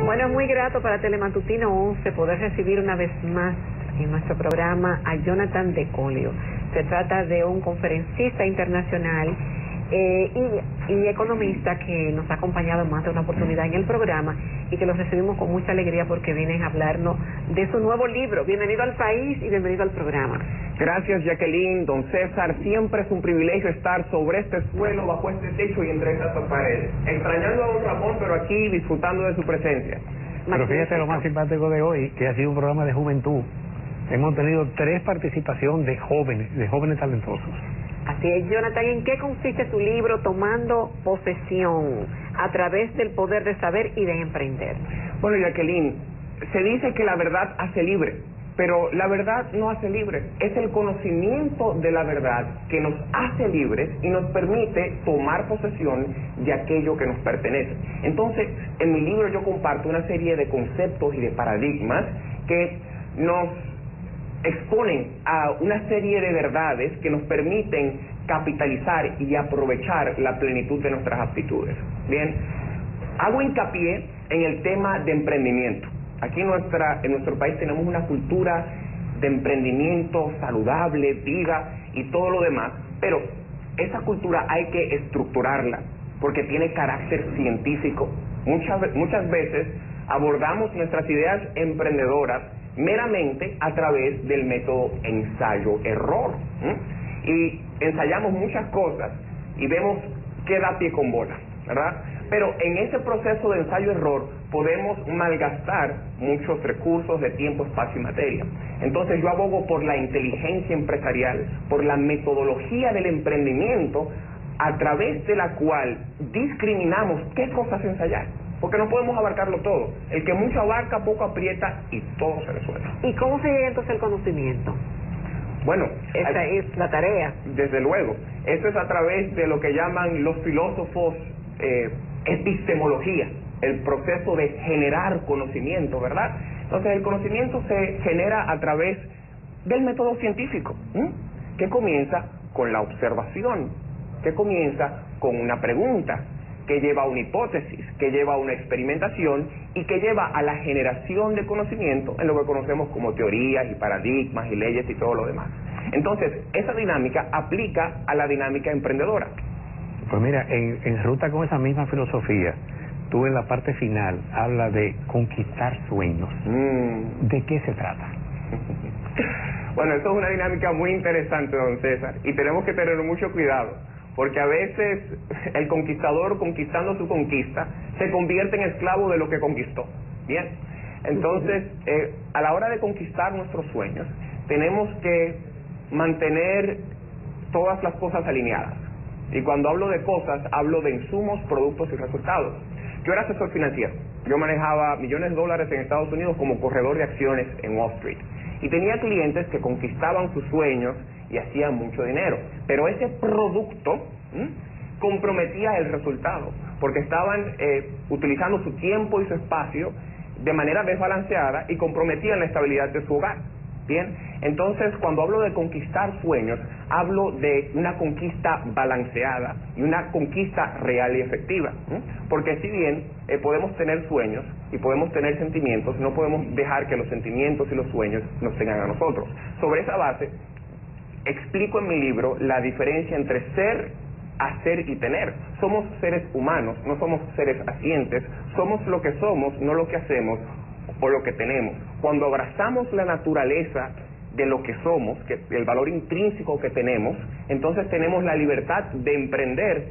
Bueno, es muy grato para Telematutino 11 poder recibir una vez más en nuestro programa a Jonathan De Collio. Se trata de un conferencista internacional y economista que nos ha acompañado en más de una oportunidad en el programa y que los recibimos con mucha alegría porque vienen a hablarnos de su nuevo libro. Bienvenido al país y bienvenido al programa. Gracias, Jacqueline, don César. Siempre es un privilegio estar sobre este suelo, bajo este techo y entre estas paredes. Extrañando a don Ramón, pero aquí disfrutando de su presencia. Pero fíjate lo más simpático de hoy, que ha sido un programa de juventud. Hemos tenido 3 participaciones de jóvenes talentosos. Así es, Jonathan. ¿En qué consiste tu libro Tomando Posesión a través del poder de saber y de emprender? Bueno, Jacqueline, se dice que la verdad hace libre, pero la verdad no hace libre. Es el conocimiento de la verdad que nos hace libres y nos permite tomar posesión de aquello que nos pertenece. Entonces, en mi libro yo comparto una serie de conceptos y de paradigmas que nos exponen a una serie de verdades que nos permiten capitalizar y aprovechar la plenitud de nuestras aptitudes. Bien, hago hincapié en el tema de emprendimiento. Aquí en nuestro país tenemos una cultura de emprendimiento saludable, viva y todo lo demás, pero esa cultura hay que estructurarla porque tiene carácter científico. Muchas veces abordamos nuestras ideas emprendedoras meramente a través del método ensayo-error. Y ensayamos muchas cosas y vemos qué da pie con bola, ¿verdad? Pero en ese proceso de ensayo-error podemos malgastar muchos recursos de tiempo, espacio y materia. Entonces yo abogo por la inteligencia empresarial, por la metodología del emprendimiento, a través de la cual discriminamos qué cosas ensayar. Porque no podemos abarcarlo todo. El que mucho abarca, poco aprieta y todo se resuelve. ¿Y cómo se llega entonces al conocimiento? Bueno, esa es la tarea. Desde luego. Eso es a través de lo que llaman los filósofos epistemología, el proceso de generar conocimiento, ¿verdad? Entonces el conocimiento se genera a través del método científico, que comienza con la observación, que comienza con una pregunta, que lleva a una hipótesis, que lleva a una experimentación y que lleva a la generación de conocimiento en lo que conocemos como teorías y paradigmas y leyes y todo lo demás. Entonces, esa dinámica aplica a la dinámica emprendedora. Pues mira, en ruta con esa misma filosofía, tú en la parte final hablas de conquistar sueños. ¿De qué se trata? Bueno, eso es una dinámica muy interesante, don César, y tenemos que tener mucho cuidado. Porque a veces el conquistador, conquistando su conquista, se convierte en esclavo de lo que conquistó. Bien, entonces, a la hora de conquistar nuestros sueños, tenemos que mantener todas las cosas alineadas. Y cuando hablo de cosas, hablo de insumos, productos y resultados. Yo era asesor financiero. Yo manejaba millones de dólares en Estados Unidos como corredor de acciones en Wall Street. Y tenía clientes que conquistaban sus sueños y hacían mucho dinero, pero ese producto comprometía el resultado, porque estaban utilizando su tiempo y su espacio de manera desbalanceada y comprometían la estabilidad de su hogar. Bien, entonces cuando hablo de conquistar sueños, hablo de una conquista balanceada y una conquista real y efectiva, porque si bien podemos tener sueños y podemos tener sentimientos, no podemos dejar que los sentimientos y los sueños nos tengan a nosotros. Sobre esa base, explico en mi libro la diferencia entre ser, hacer y tener. Somos seres humanos, no somos seres hacientes, somos lo que somos, no lo que hacemos o lo que tenemos. Cuando abrazamos la naturaleza de lo que somos, que el valor intrínseco que tenemos, entonces tenemos la libertad de emprender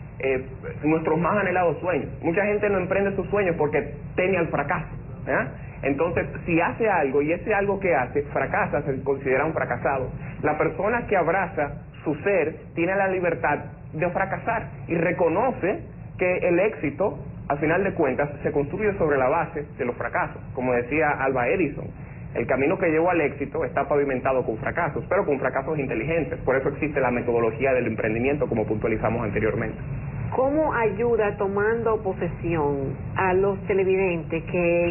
nuestros más anhelados sueños. Mucha gente no emprende sus sueños porque teme al fracaso, ¿eh? Entonces, si hace algo y ese algo que hace fracasa, se considera un fracasado. La persona que abraza su ser tiene la libertad de fracasar y reconoce que el éxito, al final de cuentas, se construye sobre la base de los fracasos. Como decía Alva Edison, el camino que llevó al éxito está pavimentado con fracasos, pero con fracasos inteligentes. Por eso existe la metodología del emprendimiento, como puntualizamos anteriormente. ¿Cómo ayuda tomando posesión a los televidentes que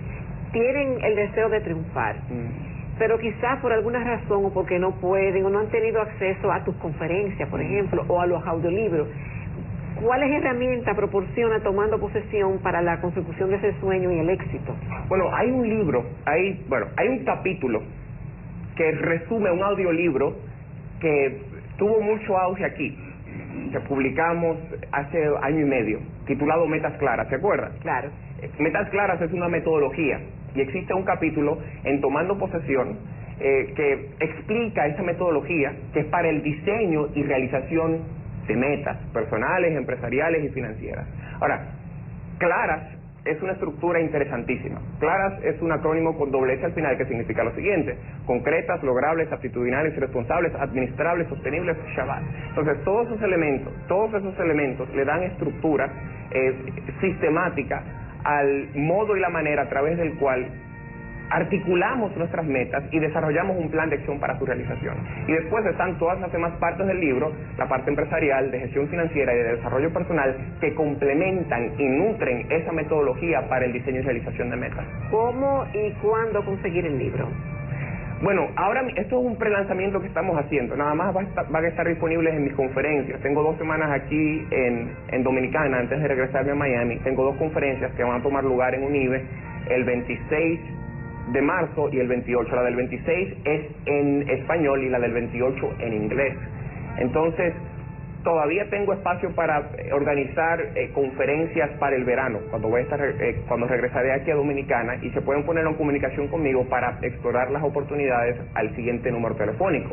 tienen el deseo de triunfar, pero quizás por alguna razón o porque no pueden o no han tenido acceso a tus conferencias, por ejemplo, o a los audiolibros, ¿Cuáles herramientas proporciona Tomando Posesión para la consecución de ese sueño y el éxito? Bueno, hay un libro, hay un capítulo que resume un audiolibro que tuvo mucho auge aquí, que publicamos hace año y medio, titulado Metas Claras, ¿se acuerdan? Claro. Metas Claras es una metodología y existe un capítulo en Tomando Posesión que explica esa metodología que es para el diseño y realización de metas personales, empresariales y financieras. Ahora, Claras es una estructura interesantísima. Claras es un acrónimo con doble S al final que significa lo siguiente: concretas, logrables, aptitudinales y responsables, administrables, sostenibles, Shabbat. Entonces todos esos elementos le dan estructura sistemática al modo y la manera a través del cual articulamos nuestras metas y desarrollamos un plan de acción para su realización. Y después están todas las demás partes del libro, la parte empresarial, de gestión financiera y de desarrollo personal, que complementan y nutren esa metodología para el diseño y realización de metas. ¿Cómo y cuándo conseguir el libro? Bueno, ahora esto es un prelanzamiento que estamos haciendo. Nada más van a estar disponibles en mis conferencias. Tengo 2 semanas aquí en Dominicana antes de regresarme a Miami. Tengo 2 conferencias que van a tomar lugar en UNIBE el 26 de marzo y el 28. La del 26 es en español y la del 28 en inglés. Entonces, todavía tengo espacio para organizar conferencias para el verano, cuando regresaré aquí a Dominicana, y se pueden poner en comunicación conmigo para explorar las oportunidades al siguiente número telefónico.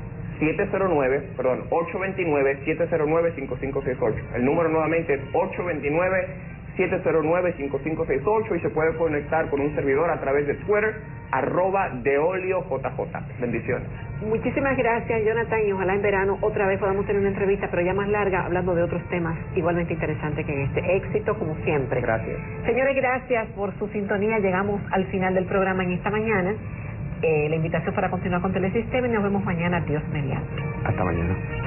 829-709-5568. El número nuevamente es 829-709-5568 y se puede conectar con un servidor a través de Twitter, @deoliojj. Bendiciones. Muchísimas gracias, Jonathan, y ojalá en verano otra vez podamos tener una entrevista, pero ya más larga, hablando de otros temas igualmente interesantes que en este. Éxito como siempre. Gracias. Señores, gracias por su sintonía. Llegamos al final del programa en esta mañana. La invitación para continuar con Telesistema y nos vemos mañana. Dios mediante. Hasta mañana.